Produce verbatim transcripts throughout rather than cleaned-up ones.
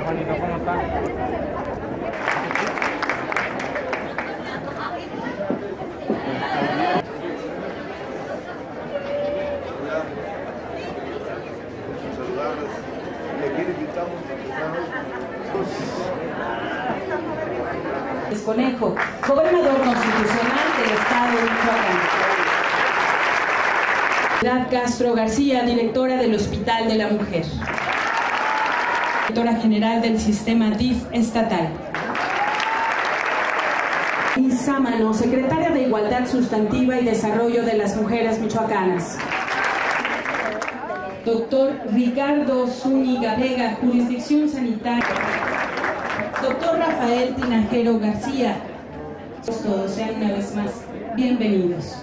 Juanito, ¿cómo está? Saludarles. Y aquí le invitamos a Conejo, gobernador constitucional del estado de Michoacán. Castro García, directora del Hospital de la Mujer. Directora general del sistema D I F estatal. Y Sámano, secretaria de Igualdad Sustantiva y Desarrollo de las Mujeres Michoacanas. Doctor Ricardo Zúñiga Vega, Jurisdicción Sanitaria. Doctor Rafael Tinajero García. Todos sean una vez más bienvenidos.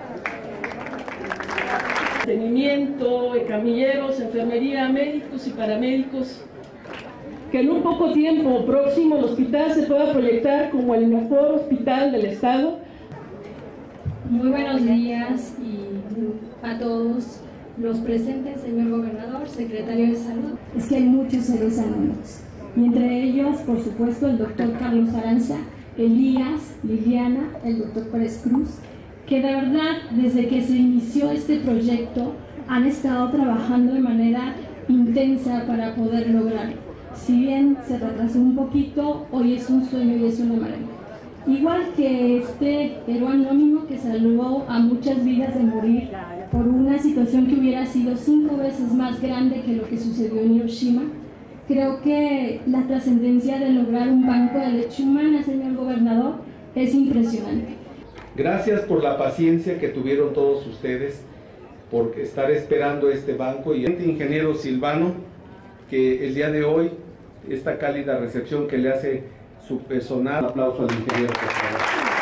Mantenimiento, camilleros, enfermería, médicos y paramédicos. Que en un poco tiempo próximo el hospital se pueda proyectar como el mejor hospital del estado. Muy buenos días y a todos los presentes, señor gobernador, secretario de Salud. Es que hay muchos seres anónimos, y entre ellos, por supuesto, el doctor Carlos Aranza, Elías, Liliana, el doctor Pérez Cruz, que de verdad, desde que se inició este proyecto, han estado trabajando de manera intensa para poder lograrlo. Si bien se retrasó un poquito, hoy es un sueño y es una maravilla. Igual que este héroe anónimo que salvó a muchas vidas de morir por una situación que hubiera sido cinco veces más grande que lo que sucedió en Hiroshima, creo que la trascendencia de lograr un banco de leche humana, señor gobernador, es impresionante. Gracias por la paciencia que tuvieron todos ustedes por estar esperando este banco, y al ingeniero Silvano, que el día de hoy, esta cálida recepción que le hace su personal. Un aplauso al ingeniero, por favor.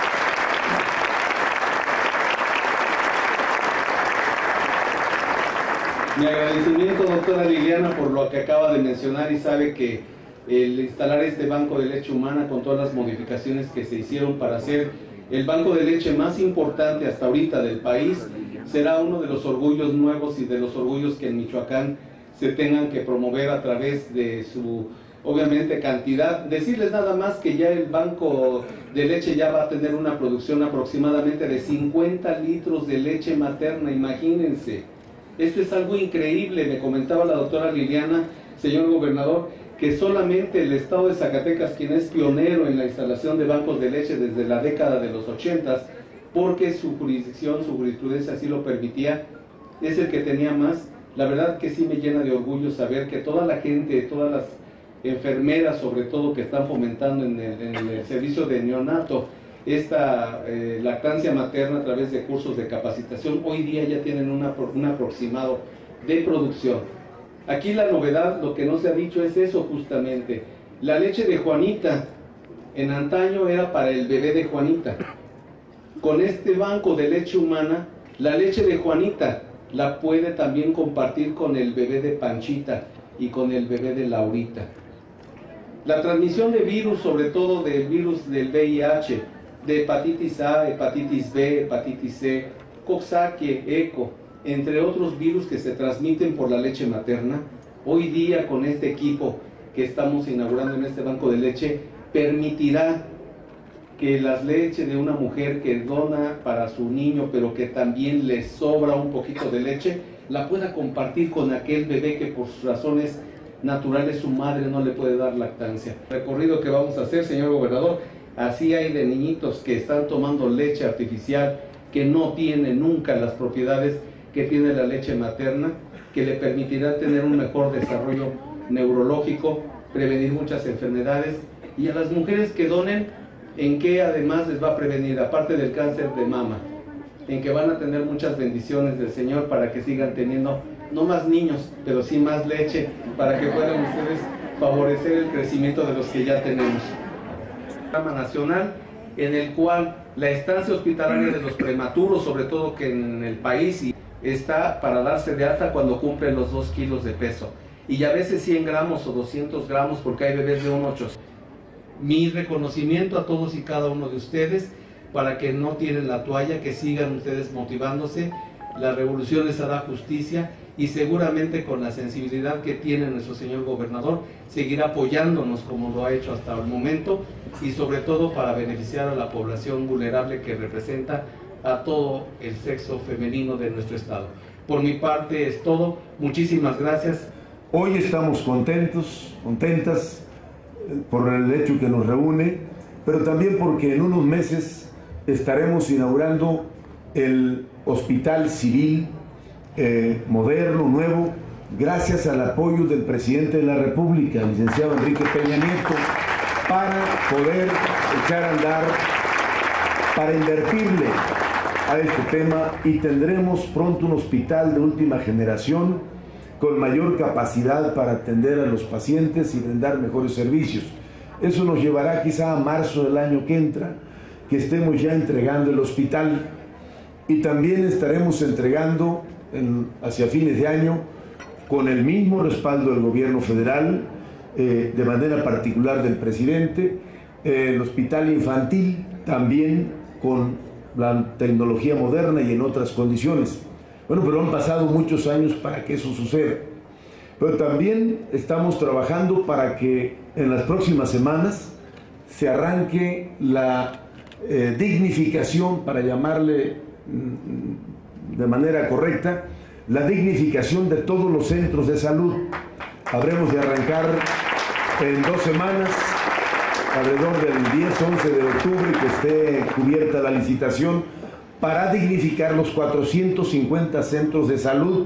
Mi agradecimiento, doctora Liliana, por lo que acaba de mencionar, y sabe que el instalar este banco de leche humana con todas las modificaciones que se hicieron para hacer el banco de leche más importante hasta ahorita del país, será uno de los orgullos nuevos y de los orgullos que en Michoacán se tengan que promover a través de su, obviamente, cantidad. Decirles nada más que ya el banco de leche ya va a tener una producción aproximadamente de cincuenta litros de leche materna, imagínense. Esto es algo increíble. Me comentaba la doctora Liliana, señor gobernador, que solamente el estado de Zacatecas, quien es pionero en la instalación de bancos de leche desde la década de los ochentas, porque su jurisdicción, su jurisprudencia así lo permitía, es el que tenía más. La verdad que sí me llena de orgullo saber que toda la gente, todas las enfermeras sobre todo, que están fomentando en el, en el servicio de neonato esta eh, lactancia materna a través de cursos de capacitación, hoy día ya tienen una, un aproximado de producción. Aquí la novedad, lo que no se ha dicho es eso justamente. La leche de Juanita en antaño era para el bebé de Juanita. Con este banco de leche humana, la leche de Juanita la puede también compartir con el bebé de Panchita y con el bebé de Laurita. La transmisión de virus, sobre todo del virus del V I H, de hepatitis A, hepatitis B, hepatitis C, Coxsackie, ECO, entre otros virus que se transmiten por la leche materna, hoy día con este equipo que estamos inaugurando en este banco de leche, permitirá que las leches de una mujer que dona para su niño, pero que también le sobra un poquito de leche, la pueda compartir con aquel bebé que por razones naturales su madre no le puede dar lactancia. El recorrido que vamos a hacer, señor gobernador, así hay de niñitos que están tomando leche artificial, que no tiene nunca las propiedades que tiene la leche materna, que le permitirá tener un mejor desarrollo neurológico, prevenir muchas enfermedades, y a las mujeres que donen, en que además les va a prevenir, aparte del cáncer de mama, en que van a tener muchas bendiciones del Señor para que sigan teniendo no más niños, pero sí más leche, para que puedan ustedes favorecer el crecimiento de los que ya tenemos. Programa nacional en el cual la estancia hospitalaria de los prematuros, sobre todo que en el país, está para darse de alta cuando cumplen los dos kilos de peso, y a veces cien gramos o doscientos gramos, porque hay bebés de un ochocientos. Mi reconocimiento a todos y cada uno de ustedes, para que no tiren la toalla, que sigan ustedes motivándose. La revolución les hará justicia y seguramente con la sensibilidad que tiene nuestro señor gobernador seguirá apoyándonos como lo ha hecho hasta el momento, y sobre todo para beneficiar a la población vulnerable que representa a todo el sexo femenino de nuestro estado. Por mi parte es todo, muchísimas gracias. Hoy estamos contentos, contentas por el hecho que nos reúne, pero también porque en unos meses estaremos inaugurando el Hospital Civil eh, moderno, nuevo, gracias al apoyo del presidente de la República, el licenciado Enrique Peña Nieto, para poder echar a andar, para invertirle a este tema, y tendremos pronto un hospital de última generación con mayor capacidad para atender a los pacientes y brindar mejores servicios. Eso nos llevará quizá a marzo del año que entra, que estemos ya entregando el hospital, y también estaremos entregando en, hacia fines de año, con el mismo respaldo del gobierno federal, eh, de manera particular del presidente, eh, el hospital infantil, también con la tecnología moderna y en otras condiciones. Bueno, pero han pasado muchos años para que eso suceda. Pero también estamos trabajando para que en las próximas semanas se arranque la eh, dignificación, para llamarle mm, de manera correcta, la dignificación de todos los centros de salud. Habremos de arrancar en dos semanas, alrededor del diez once de octubre, que esté cubierta la licitación, para dignificar los cuatrocientos cincuenta centros de salud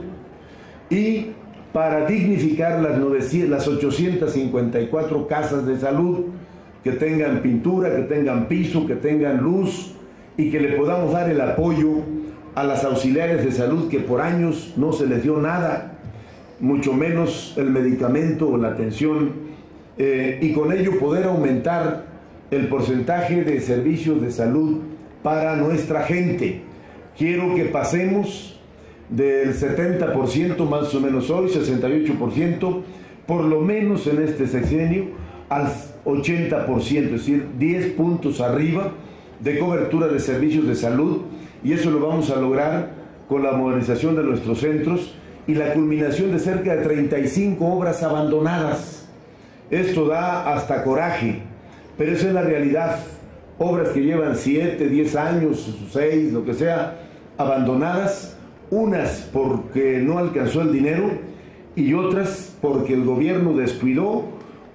y para dignificar las, novecientas, las ochocientas cincuenta y cuatro casas de salud, que tengan pintura, que tengan piso, que tengan luz, y que le podamos dar el apoyo a las auxiliares de salud que por años no se les dio nada, mucho menos el medicamento o la atención, eh, y con ello poder aumentar el porcentaje de servicios de salud para nuestra gente. Quiero que pasemos del setenta por ciento más o menos hoy, sesenta y ocho por ciento, por lo menos en este sexenio, al ochenta por ciento, es decir, diez puntos arriba de cobertura de servicios de salud, y eso lo vamos a lograr con la modernización de nuestros centros y la culminación de cerca de treinta y cinco obras abandonadas. Esto da hasta coraje, pero esa es la realidad. Obras que llevan siete, diez años, seis, lo que sea, abandonadas, unas porque no alcanzó el dinero y otras porque el gobierno descuidó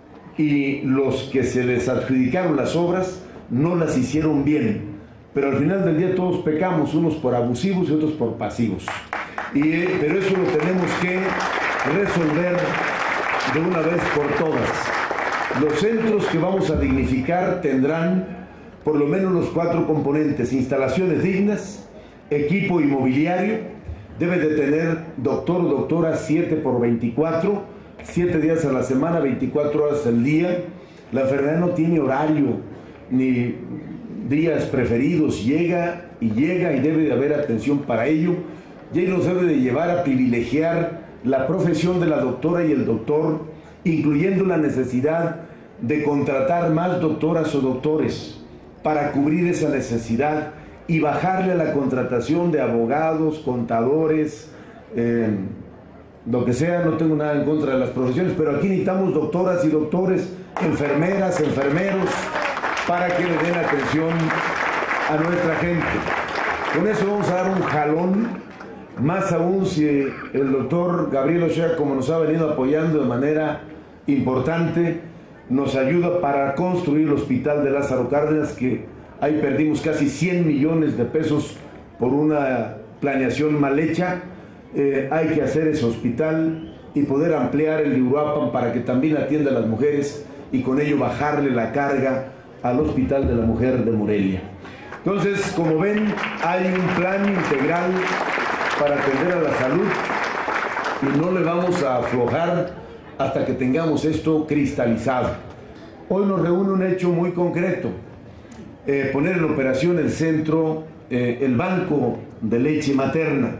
y los que se les adjudicaron las obras no las hicieron bien. Pero al final del día todos pecamos, unos por abusivos y otros por pasivos. Y, eh, pero eso lo tenemos que resolver de una vez por todas. Los centros que vamos a dignificar tendrán por lo menos los cuatro componentes: instalaciones dignas, equipo inmobiliario, debe de tener doctor o doctora siete por veinticuatro, siete días a la semana, veinticuatro horas al día. La enfermedad no tiene horario ni días preferidos, llega y llega, y debe de haber atención para ello, y ello nos debe de llevar a privilegiar la profesión de la doctora y el doctor, incluyendo la necesidad de contratar más doctoras o doctores para cubrir esa necesidad y bajarle a la contratación de abogados, contadores, eh, lo que sea. No tengo nada en contra de las profesiones, pero aquí necesitamos doctoras y doctores, enfermeras, enfermeros, para que le den atención a nuestra gente. Con eso vamos a dar un jalón, más aún si el doctor Gabriel Ochoa, como nos ha venido apoyando de manera importante, nos ayuda para construir el hospital de Lázaro Cárdenas, que ahí perdimos casi cien millones de pesos por una planeación mal hecha. Eh, hay que hacer ese hospital y poder ampliar el de Uruapan para que también atienda a las mujeres y con ello bajarle la carga al Hospital de la Mujer de Morelia. Entonces, como ven, hay un plan integral para atender a la salud y no le vamos a aflojar hasta que tengamos esto cristalizado. Hoy nos reúne un hecho muy concreto: eh, poner en operación el centro, eh, el banco de leche materna.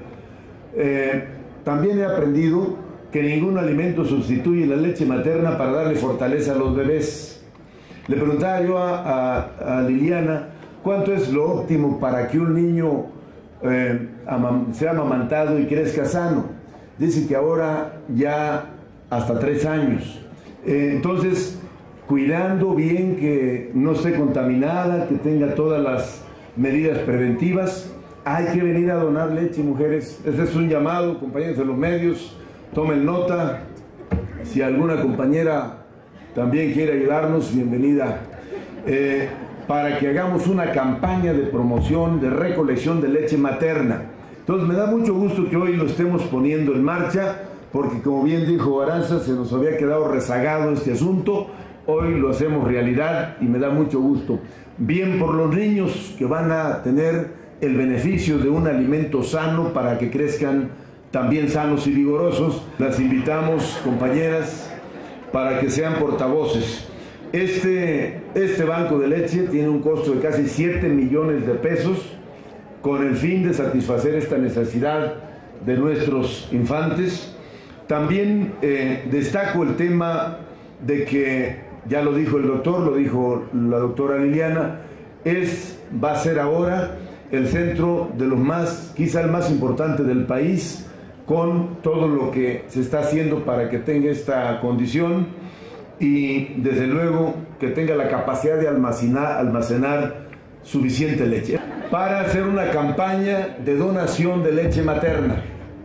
Eh, también he aprendido que ningún alimento sustituye la leche materna para darle fortaleza a los bebés. Le preguntaba yo a, a, a Liliana cuánto es lo óptimo para que un niño eh, amam, sea amamantado y crezca sano. dice que ahora ya hasta tres años. Eh, entonces, cuidando bien que no esté contaminada, que tenga todas las medidas preventivas. Hay que venir a donar leche, mujeres. Este es un llamado, compañeros de los medios, tomen nota. Si alguna compañera también quiere ayudarnos, bienvenida. Eh, para que hagamos una campaña de promoción, de recolección de leche materna. Entonces me da mucho gusto que hoy lo estemos poniendo en marcha, porque como bien dijo Aranza, se nos había quedado rezagado este asunto. Hoy lo hacemos realidad y me da mucho gusto. Bien por los niños que van a tener el beneficio de un alimento sano para que crezcan también sanos y vigorosos. Las invitamos, compañeras, para que sean portavoces. Este, este banco de leche tiene un costo de casi siete millones de pesos con el fin de satisfacer esta necesidad de nuestros infantes. También eh, destaco el tema de que, ya lo dijo el doctor, lo dijo la doctora Liliana, es, va a ser ahora el centro de los más, quizá el más importante del país, con todo lo que se está haciendo para que tenga esta condición y desde luego que tenga la capacidad de almacenar, almacenar suficiente leche. Para hacer una campaña de donación de leche materna.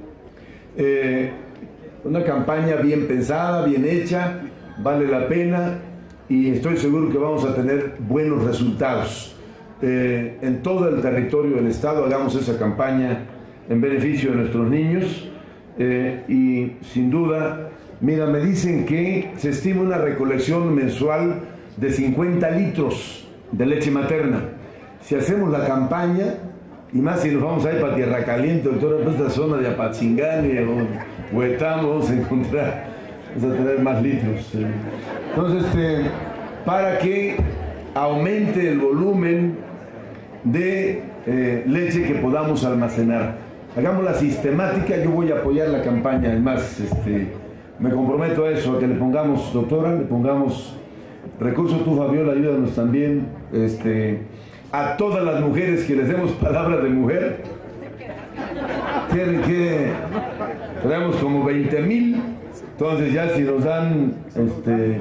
Eh, una campaña bien pensada, bien hecha, vale la pena y estoy seguro que vamos a tener buenos resultados. Eh, en todo el territorio del estado hagamos esa campaña en beneficio de nuestros niños eh, y sin duda, mira, me dicen que se estima una recolección mensual de cincuenta litros de leche materna. Si hacemos la campaña, y más si nos vamos a ir para Tierra Caliente, doctora, pues esta zona de Apatzingán o Huetamo, vamos a encontrar, vamos a tener más litros. Entonces, este, para que aumente el volumen de eh, leche que podamos almacenar. Hagamos la sistemática, yo voy a apoyar la campaña, además, este, me comprometo a eso, a que le pongamos, doctora, le pongamos recursos. Tú, Fabiola, ayúdanos también, este, a todas las mujeres que les demos palabras de mujer. Tienen que, traemos como veinte mil, entonces ya si nos dan, este,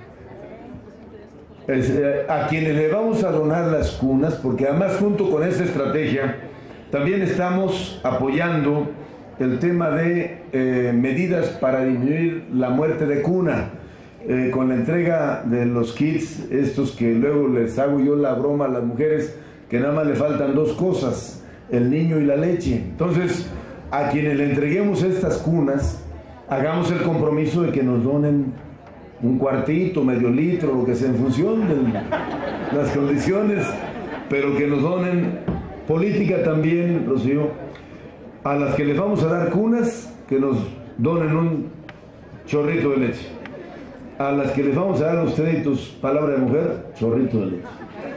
es, eh, a quienes le vamos a donar las cunas, porque además junto con esta estrategia, también estamos apoyando el tema de eh, medidas para disminuir la muerte de cuna, eh, con la entrega de los kits, estos que luego les hago yo la broma a las mujeres, que nada más le faltan dos cosas, el niño y la leche. Entonces, a quienes le entreguemos estas cunas, hagamos el compromiso de que nos donen un cuartito, medio litro, lo que sea, en función de las condiciones, pero que nos donen. Política también, Rocío, a las que les vamos a dar cunas, que nos donen un chorrito de leche. A las que les vamos a dar los créditos, palabra de mujer, chorrito de leche.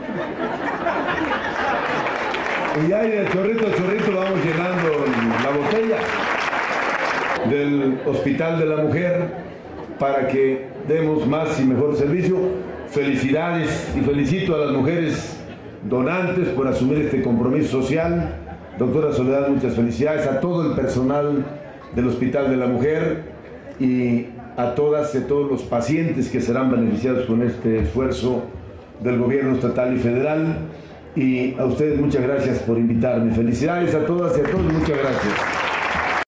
Y ahí de chorrito a chorrito vamos llenando la botella del Hospital de la Mujer para que demos más y mejor servicio. Felicidades y felicito a las mujeres donantes por asumir este compromiso social. Doctora Soledad, muchas felicidades a todo el personal del Hospital de la Mujer y a todas y a todos los pacientes que serán beneficiados con este esfuerzo del gobierno estatal y federal. Y a ustedes muchas gracias por invitarme. Felicidades a todas y a todos, muchas gracias.